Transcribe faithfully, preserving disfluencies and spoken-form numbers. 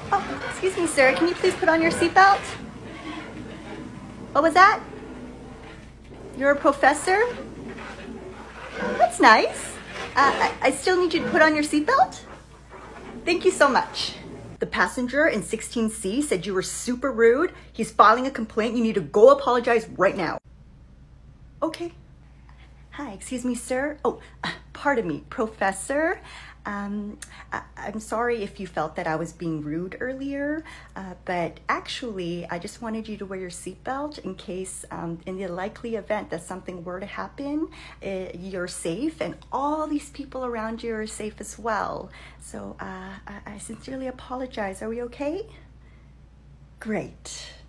Oh, excuse me, sir. Can you please put on your seatbelt? What was that? You're a professor? That's nice. Uh, I, I still need you to put on your seatbelt? Thank you so much. The passenger in sixteen C said you were super rude. He's filing a complaint. You need to go apologize right now. Okay. Hi, excuse me, sir. Oh, uh, pardon me, professor. Um, I, I'm sorry if you felt that I was being rude earlier, uh, but actually, I just wanted you to wear your seatbelt in case, um, in the likely event that something were to happen, uh, you're safe, and all these people around you are safe as well. So uh, I, I sincerely apologize. Are we okay? Great.